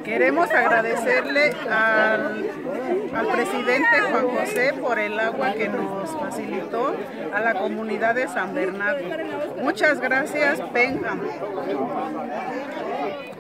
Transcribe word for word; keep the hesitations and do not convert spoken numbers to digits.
Queremos agradecerle al, al presidente Juan José por el agua que nos facilitó a la comunidad de San Bernardo. Muchas gracias, Pénjamo.